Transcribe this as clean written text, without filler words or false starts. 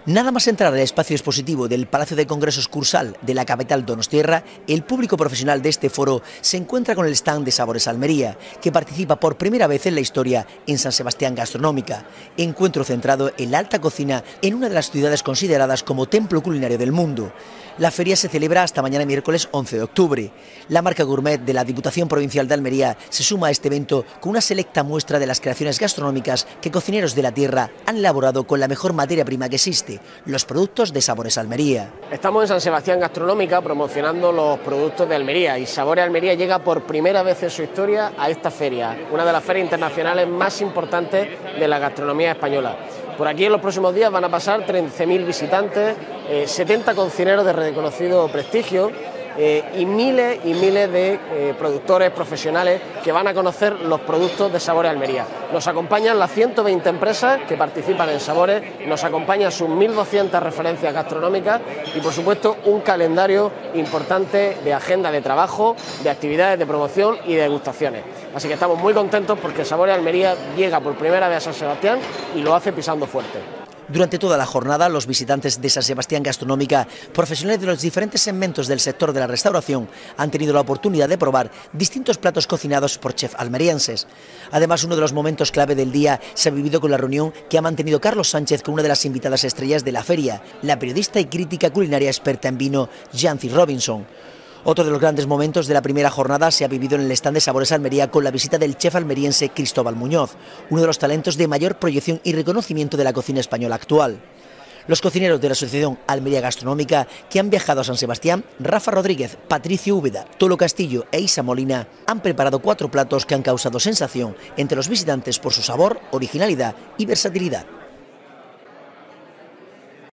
Nada más entrar al espacio expositivo del Palacio de Congresos Cursal de la capital donostiarra, el público profesional de este foro se encuentra con el stand de Sabores Almería, que participa por primera vez en la historia en San Sebastián Gastronómica, encuentro centrado en la alta cocina en una de las ciudades consideradas como templo culinario del mundo. La feria se celebra hasta mañana miércoles 11 de octubre. La marca gourmet de la Diputación Provincial de Almería se suma a este evento con una selecta muestra de las creaciones gastronómicas que cocineros de la tierra han elaborado con la mejor materia prima que existe, los productos de Sabores Almería. Estamos en San Sebastián Gastronómica promocionando los productos de Almería y Sabores Almería llega por primera vez en su historia a esta feria, una de las ferias internacionales más importantes de la gastronomía española. Por aquí en los próximos días van a pasar 13.000 visitantes, 70 cocineros de reconocido prestigio y miles de productores profesionales que van a conocer los productos de Sabores Almería. Nos acompañan las 120 empresas que participan en Sabores, nos acompañan sus 1.200 referencias gastronómicas y por supuesto un calendario importante de agenda de trabajo, de actividades de promoción y de degustaciones. Así que estamos muy contentos porque Sabores Almería llega por primera vez a San Sebastián y lo hace pisando fuerte. Durante toda la jornada, los visitantes de San Sebastián Gastronómica, profesionales de los diferentes segmentos del sector de la restauración, han tenido la oportunidad de probar distintos platos cocinados por chefs almerienses. Además, uno de los momentos clave del día se ha vivido con la reunión que ha mantenido Carlos Sánchez con una de las invitadas estrellas de la feria, la periodista y crítica culinaria experta en vino, Jancy Robinson. Otro de los grandes momentos de la primera jornada se ha vivido en el stand de Sabores Almería con la visita del chef almeriense Cristóbal Muñoz, uno de los talentos de mayor proyección y reconocimiento de la cocina española actual. Los cocineros de la Asociación Almería Gastronómica que han viajado a San Sebastián, Rafa Rodríguez, Patricio Úbeda, Tolo Castillo e Isa Molina, han preparado 4 platos que han causado sensación entre los visitantes por su sabor, originalidad y versatilidad.